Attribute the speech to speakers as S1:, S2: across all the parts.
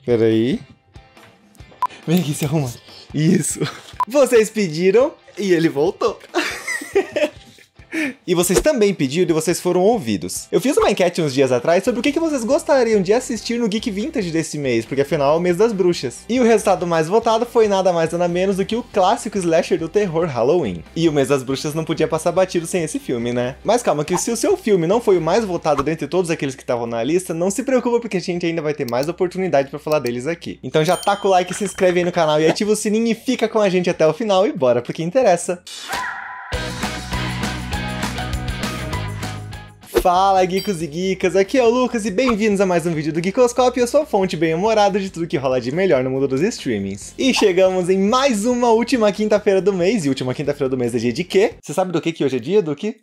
S1: Peraí. Vem aqui, se arruma. Isso. Vocês pediram e ele voltou. E vocês também pediram e vocês foram ouvidos. Eu fiz uma enquete uns dias atrás sobre o que vocês gostariam de assistir no Geek Vintage desse mês, porque afinal é o mês das bruxas. E o resultado mais votado foi nada mais nada menos do que o clássico slasher do terror Halloween. E o mês das bruxas não podia passar batido sem esse filme, né? Mas calma, que se o seu filme não foi o mais votado dentre todos aqueles que estavam na lista, não se preocupa porque a gente ainda vai ter mais oportunidade pra falar deles aqui. Então já taca o like, se inscreve aí no canal e ativa o sininho e fica com a gente até o final e bora pro que interessa. Fala, geekos e geekas, aqui é o Lucas e bem-vindos a mais um vídeo do Geekoscope. Eu sou a fonte bem-humorada de tudo que rola de melhor no mundo dos streamings. E chegamos em mais uma última quinta-feira do mês, e última quinta-feira do mês é dia de quê? Você sabe do que hoje é dia, Duque?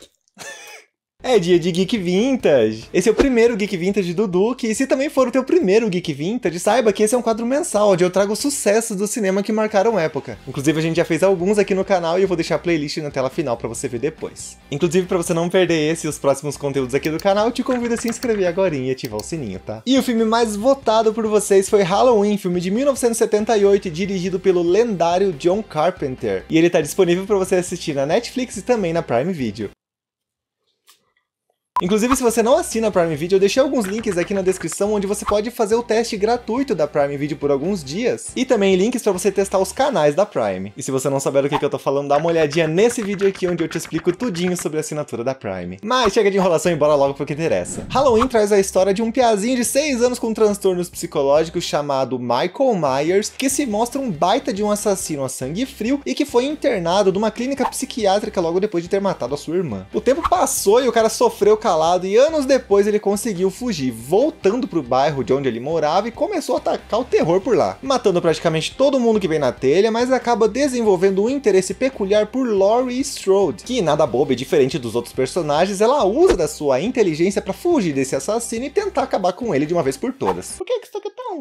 S1: É dia de Geek Vintage. Esse é o primeiro Geek Vintage do Duque, e se também for o teu primeiro Geek Vintage, saiba que esse é um quadro mensal, onde eu trago sucessos do cinema que marcaram época. Inclusive a gente já fez alguns aqui no canal e eu vou deixar a playlist na tela final pra você ver depois. Inclusive, pra você não perder esse e os próximos conteúdos aqui do canal, eu te convido a se inscrever agora e ativar o sininho, tá? E o filme mais votado por vocês foi Halloween, filme de 1978, dirigido pelo lendário John Carpenter. E ele tá disponível pra você assistir na Netflix e também na Prime Video. Inclusive, se você não assina a Prime Video, eu deixei alguns links aqui na descrição onde você pode fazer o teste gratuito da Prime Video por alguns dias. E também links pra você testar os canais da Prime. E se você não souber do que eu tô falando, dá uma olhadinha nesse vídeo aqui onde eu te explico tudinho sobre a assinatura da Prime. Mas chega de enrolação e bora logo pro que interessa. Halloween traz a história de um piazinho de 6 anos com transtornos psicológicos chamado Michael Myers, que se mostra um baita de um assassino a sangue frio e que foi internado numa clínica psiquiátrica logo depois de ter matado a sua irmã. O tempo passou e o cara sofreu calado, e anos depois ele conseguiu fugir, voltando pro bairro de onde ele morava e começou a atacar o terror por lá, matando praticamente todo mundo que vem na telha, mas acaba desenvolvendo um interesse peculiar por Laurie Strode, que nada boba e diferente dos outros personagens, ela usa da sua inteligência pra fugir desse assassino e tentar acabar com ele de uma vez por todas. Por que isso aqui é tão...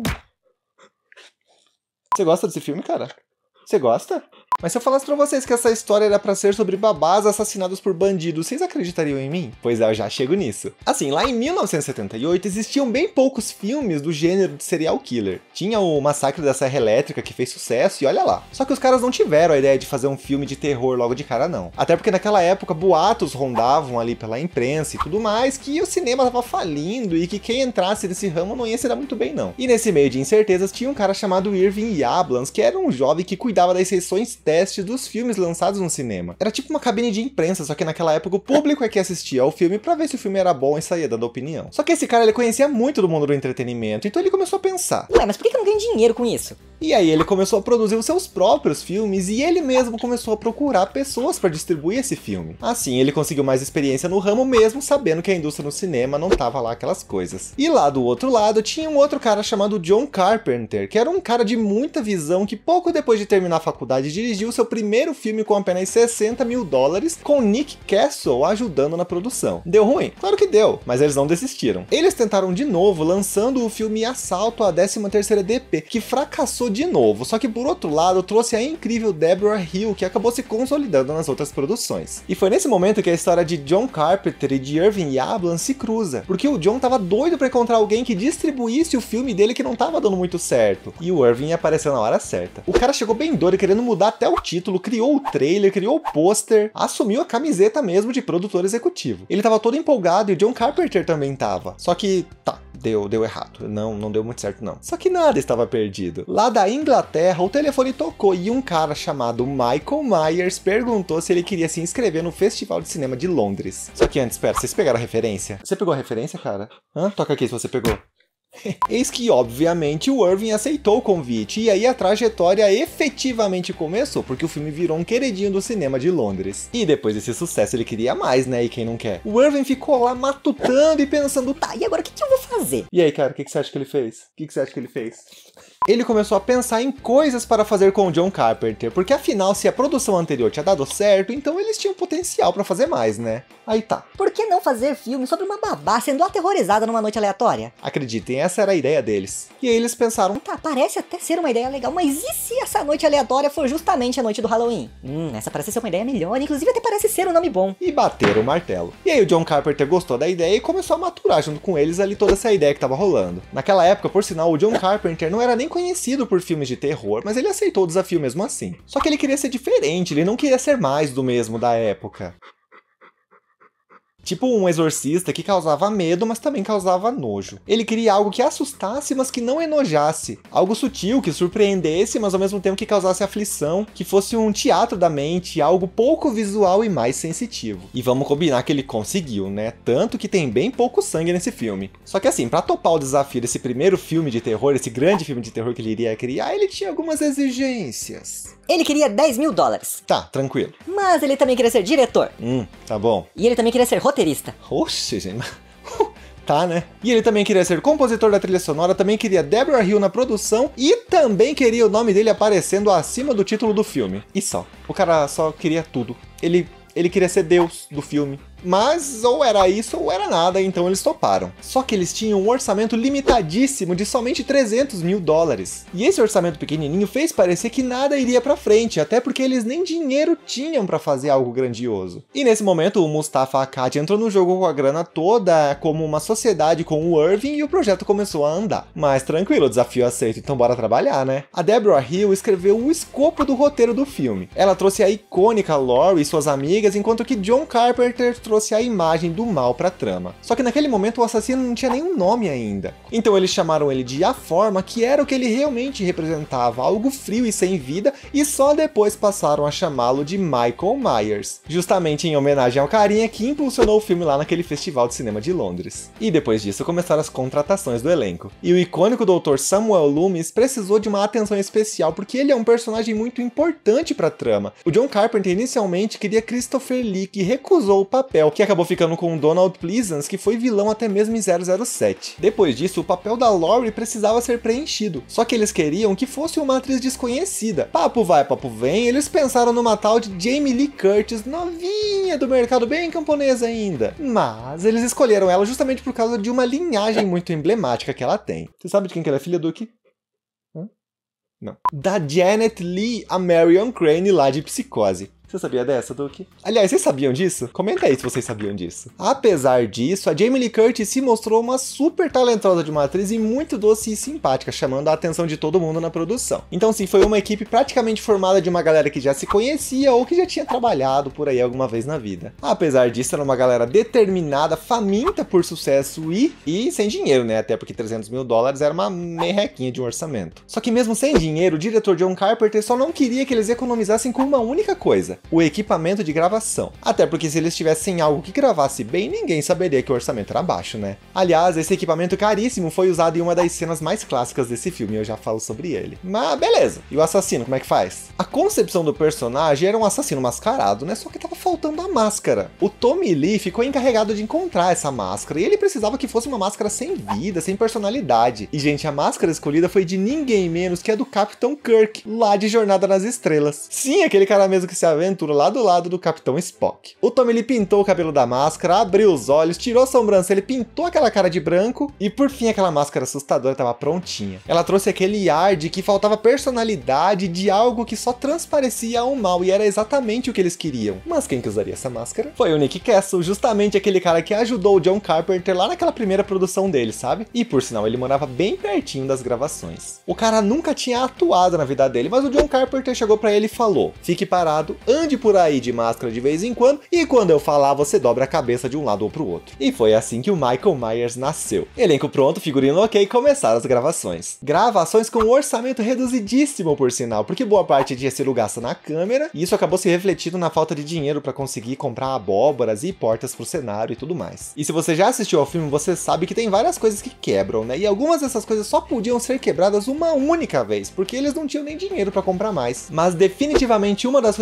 S1: Você gosta desse filme, cara? Você gosta? Mas se eu falasse pra vocês que essa história era pra ser sobre babás assassinados por bandidos, vocês acreditariam em mim? Pois é, eu já chego nisso. Assim, lá em 1978 existiam bem poucos filmes do gênero de serial killer. Tinha o Massacre da Serra Elétrica, que fez sucesso, e olha lá. Só que os caras não tiveram a ideia de fazer um filme de terror logo de cara, não. Até porque naquela época boatos rondavam ali pela imprensa e tudo mais, que o cinema tava falindo e que quem entrasse nesse ramo não ia se dar muito bem, não. E nesse meio de incertezas tinha um cara chamado Irving Yablans, que era um jovem que cuidava das sessões teste dos filmes lançados no cinema. Era tipo uma cabine de imprensa, só que naquela época o público é que assistia ao filme pra ver se o filme era bom e saía dando opinião. Só que esse cara, ele conhecia muito do mundo do entretenimento, então ele começou a pensar:
S2: ué, mas por que eu não ganho dinheiro com isso?
S1: E aí ele começou a produzir os seus próprios filmes e ele mesmo começou a procurar pessoas para distribuir esse filme. Assim ele conseguiu mais experiência no ramo mesmo sabendo que a indústria no cinema não tava lá aquelas coisas. E lá do outro lado tinha um outro cara chamado John Carpenter, que era um cara de muita visão que pouco depois de terminar a faculdade dirigiu seu primeiro filme com apenas $60 mil, com Nick Castle ajudando na produção. Deu ruim? Claro que deu, mas eles não desistiram. Eles tentaram de novo lançando o filme Assalto à 13ª DP, que fracassou de novo, só que por outro lado trouxe a incrível Deborah Hill, que acabou se consolidando nas outras produções. E foi nesse momento que a história de John Carpenter e de Irving Yablans se cruza, porque o John tava doido pra encontrar alguém que distribuísse o filme dele que não tava dando muito certo, e o Irving apareceu na hora certa. O cara chegou bem doido, querendo mudar até o título, criou o trailer, criou o pôster, assumiu a camiseta mesmo de produtor executivo. Ele tava todo empolgado e o John Carpenter também tava, só que deu errado, não deu muito certo não. Só que nada estava perdido. Lá da Inglaterra, o telefone tocou e um cara chamado Michael Myers perguntou se ele queria se inscrever no Festival de Cinema de Londres. Só que antes, espera, vocês pegaram a referência? Você pegou a referência, cara? Toca aqui se você pegou. Eis que, obviamente, o Irving aceitou o convite, e aí a trajetória efetivamente começou, porque o filme virou um queridinho do cinema de Londres. E depois desse sucesso ele queria mais, né? E quem não quer? O Irving ficou lá matutando e pensando,
S2: tá, e agora o que eu vou fazer?
S1: E aí, cara, o que você acha que ele fez? O que você acha que ele fez? Ele começou a pensar em coisas para fazer com o John Carpenter, porque afinal, se a produção anterior tinha dado certo, então eles tinham potencial para fazer mais, né? Aí tá.
S2: Por que não fazer filme sobre uma babá sendo aterrorizada numa noite aleatória?
S1: Acreditem, essa era a ideia deles. E aí eles pensaram,
S2: Tá, parece até ser uma ideia legal, mas e se essa noite aleatória for justamente a noite do Halloween? Essa parece ser uma ideia melhor, inclusive até parece ser um nome bom.
S1: e bateram o martelo. E aí o John Carpenter gostou da ideia e começou a maturar junto com eles ali toda essa ideia que tava rolando. Naquela época, por sinal, o John Carpenter não era nem conhecido por filmes de terror, mas ele aceitou o desafio mesmo assim. Só que ele queria ser diferente, ele não queria ser mais do mesmo da época. Tipo um exorcista que causava medo, mas também causava nojo. Ele queria algo que assustasse, mas que não enojasse. Algo sutil, que surpreendesse, mas ao mesmo tempo que causasse aflição. Que fosse um teatro da mente, algo pouco visual e mais sensitivo. E vamos combinar que ele conseguiu, né? Tanto que tem bem pouco sangue nesse filme. Só que assim, pra topar o desafio desse primeiro filme de terror, esse grande filme de terror que ele iria criar, ele tinha algumas exigências.
S2: Ele queria $10 mil.
S1: Tá, tranquilo.
S2: Mas ele também queria ser diretor.
S1: Tá bom.
S2: E ele também queria ser roteirista.
S1: Oxe, gente. Tá, né? E ele também queria ser compositor da trilha sonora, também queria Deborah Hill na produção e também queria o nome dele aparecendo acima do título do filme. E só. O cara só queria tudo. Ele queria ser Deus do filme. Mas ou era isso ou era nada, então eles toparam. Só que eles tinham um orçamento limitadíssimo de somente $300 mil. E esse orçamento pequenininho fez parecer que nada iria pra frente, até porque eles nem dinheiro tinham pra fazer algo grandioso. E nesse momento o Mustafa Akkad entrou no jogo com a grana toda, como uma sociedade com o Irving, e o projeto começou a andar. Mas tranquilo, desafio aceito, então bora trabalhar, né? A Deborah Hill escreveu o escopo do roteiro do filme. Ela trouxe a icônica Laurie e suas amigas, enquanto que John Carpenter trouxe a imagem do mal pra trama. Só que naquele momento o assassino não tinha nenhum nome ainda. Então eles chamaram ele de A Forma, que era o que ele realmente representava, algo frio e sem vida, e só depois passaram a chamá-lo de Michael Myers, justamente em homenagem ao carinha que impulsionou o filme lá naquele festival de cinema de Londres. E depois disso começaram as contratações do elenco. E o icônico Dr. Samuel Loomis precisou de uma atenção especial porque ele é um personagem muito importante pra trama. O John Carpenter inicialmente queria Christopher Lee, que recusou o papel, que acabou ficando com o Donald Pleasance, que foi vilão até mesmo em 007. Depois disso, o papel da Laurie precisava ser preenchido, só que eles queriam que fosse uma atriz desconhecida. Papo vai, papo vem, eles pensaram numa tal de Jamie Lee Curtis, novinha do mercado, bem camponesa ainda. Mas eles escolheram ela justamente por causa de uma linhagem muito emblemática que ela tem. Você sabe de quem que ela é filha, Duke? Não. Da Janet Leigh, a Marion Crane lá de Psicose. Você sabia dessa, Duke? Aliás, vocês sabiam disso? Comenta aí se vocês sabiam disso. Apesar disso, a Jamie Lee Curtis se mostrou uma super talentosa de uma atriz e muito doce e simpática, chamando a atenção de todo mundo na produção. Então sim, foi uma equipe praticamente formada de uma galera que já se conhecia ou que já tinha trabalhado por aí alguma vez na vida. Apesar disso, era uma galera determinada, faminta por sucesso e sem dinheiro, né? Até porque $300 mil era uma merrequinha de um orçamento. Só que mesmo sem dinheiro, o diretor John Carpenter só não queria que eles economizassem com uma única coisa: o equipamento de gravação. Até porque se eles tivessem algo que gravasse bem, ninguém saberia que o orçamento era baixo, né? Aliás, esse equipamento caríssimo foi usado em uma das cenas mais clássicas desse filme, eu já falo sobre ele. Mas beleza, e o assassino, como é que faz? A concepção do personagem era um assassino mascarado, né? Só que tava faltando a máscara. O Tommy Lee ficou encarregado de encontrar essa máscara, e ele precisava que fosse uma máscara sem vida, sem personalidade. E gente, a máscara escolhida foi de ninguém menos que a do Capitão Kirk, lá de Jornada nas Estrelas. Sim, aquele cara mesmo que se aventura lá do lado do Capitão Spock. O Tommy Lee pintou o cabelo da máscara, abriu os olhos, tirou a sobrancelha, pintou aquela cara de branco e por fim aquela máscara assustadora estava prontinha. Ela trouxe aquele ar de que faltava personalidade, de algo que só transparecia o mal, e era exatamente o que eles queriam. Mas quem que usaria essa máscara? Foi o Nick Castle, justamente aquele cara que ajudou o John Carpenter lá naquela primeira produção dele, sabe? E por sinal ele morava bem pertinho das gravações. O cara nunca tinha atuado na vida dele, mas o John Carpenter chegou pra ele e falou: fique parado, ande por aí de máscara de vez em quando, e quando eu falar você dobra a cabeça de um lado ou pro outro. E foi assim que o Michael Myers nasceu. Elenco pronto, figurino ok, começaram as gravações. Gravações com um orçamento reduzidíssimo, por sinal, porque boa parte tinha sido gasta na câmera, e isso acabou se refletindo na falta de dinheiro para conseguir comprar abóboras e portas pro cenário e tudo mais. E se você já assistiu ao filme, você sabe que tem várias coisas que quebram, né? E algumas dessas coisas só podiam ser quebradas uma única vez, porque eles não tinham nem dinheiro para comprar mais. Mas definitivamente uma das coisas que não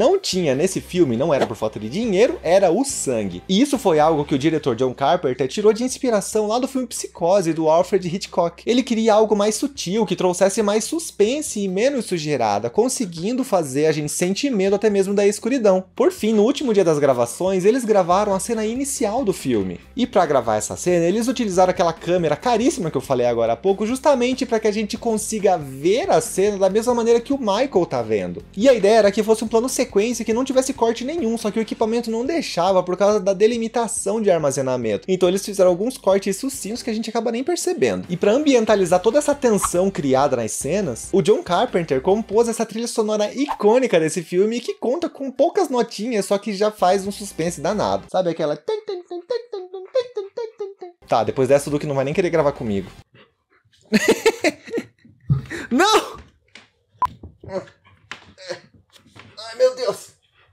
S1: não tinha nesse filme não era por falta de dinheiro, era o sangue. E isso foi algo que o diretor John Carpenter tirou de inspiração lá do filme Psicose, do Alfred Hitchcock. Ele queria algo mais sutil, que trouxesse mais suspense e menos sujeirada, conseguindo fazer a gente sentir medo até mesmo da escuridão. Por fim, no último dia das gravações, eles gravaram a cena inicial do filme. E para gravar essa cena, eles utilizaram aquela câmera caríssima que eu falei agora há pouco, justamente para que a gente consiga ver a cena da mesma maneira que o Michael tá vendo. E a ideia era que fosse um plano sequência que não tivesse corte nenhum, só que o equipamento não deixava por causa da delimitação de armazenamento. Então eles fizeram alguns cortes sucintos que a gente acaba nem percebendo. E para ambientalizar toda essa tensão criada nas cenas, o John Carpenter compôs essa trilha sonora icônica desse filme que conta com poucas notinhas, só que já faz um suspense danado. Sabe aquela... Tá, depois dessa o Duque não vai nem querer gravar comigo. Não! Ai, meu Deus!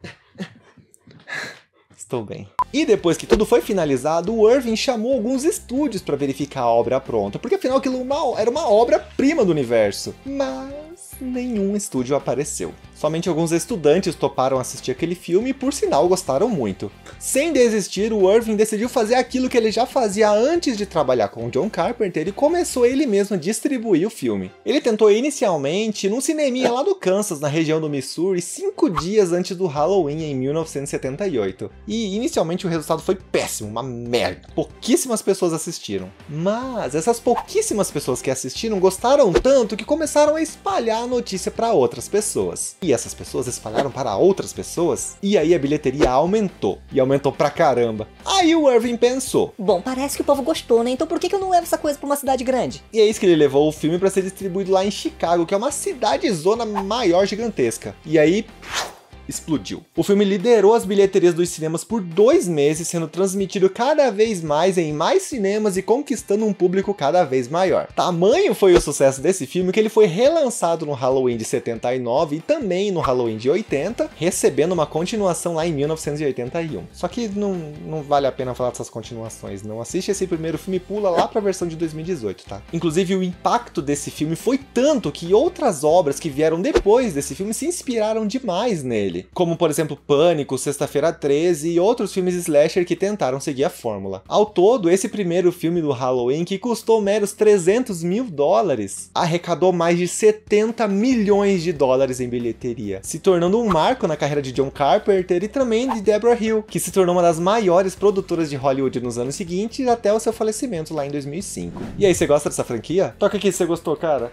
S1: Estou bem. E depois que tudo foi finalizado, o Irving chamou alguns estúdios para verificar a obra pronta, porque afinal aquilo era uma obra-prima do universo. Mas nenhum estúdio apareceu. Somente alguns estudantes toparam assistir aquele filme e, por sinal, gostaram muito. Sem desistir, o Irving decidiu fazer aquilo que ele já fazia antes de trabalhar com o John Carpenter e começou ele mesmo a distribuir o filme. Ele tentou inicialmente num cineminha lá do Kansas, na região do Missouri, 5 dias antes do Halloween em 1978. E inicialmente o resultado foi péssimo, uma merda. Pouquíssimas pessoas assistiram. Mas essas pouquíssimas pessoas que assistiram gostaram tanto que começaram a espalhar a notícia para outras pessoas. E essas pessoas espalharam para outras pessoas, e aí a bilheteria aumentou. E aumentou pra caramba. Aí o Irving pensou:
S2: bom, parece que o povo gostou, né? Então por que eu não levo essa coisa pra uma cidade grande?
S1: E é isso que ele levou o filme para ser distribuído lá em Chicago, que é uma cidade-zona maior gigantesca. E aí... explodiu. O filme liderou as bilheterias dos cinemas por 2 meses, sendo transmitido cada vez mais em mais cinemas e conquistando um público cada vez maior. Tamanho foi o sucesso desse filme que ele foi relançado no Halloween de 79 e também no Halloween de 80, recebendo uma continuação lá em 1981. Só que não vale a pena falar dessas continuações, não. Assiste esse primeiro filme e pula lá pra versão de 2018, tá? Inclusive, o impacto desse filme foi tanto que outras obras que vieram depois desse filme se inspiraram demais nele. Como, por exemplo, Pânico, Sexta-feira 13 e outros filmes slasher que tentaram seguir a fórmula. Ao todo, esse primeiro filme do Halloween, que custou meros $300 mil, arrecadou mais de 70 milhões de dólares em bilheteria, se tornando um marco na carreira de John Carpenter e também de Deborah Hill, que se tornou uma das maiores produtoras de Hollywood nos anos seguintes até o seu falecimento lá em 2005. E aí, você gosta dessa franquia? Toca aqui se você gostou, cara.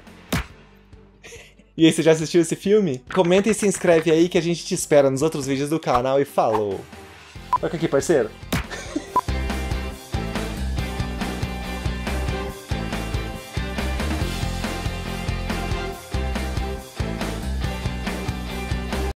S1: E aí, você já assistiu esse filme? Comenta e se inscreve aí que a gente te espera nos outros vídeos do canal e falou! Toca aqui, parceiro!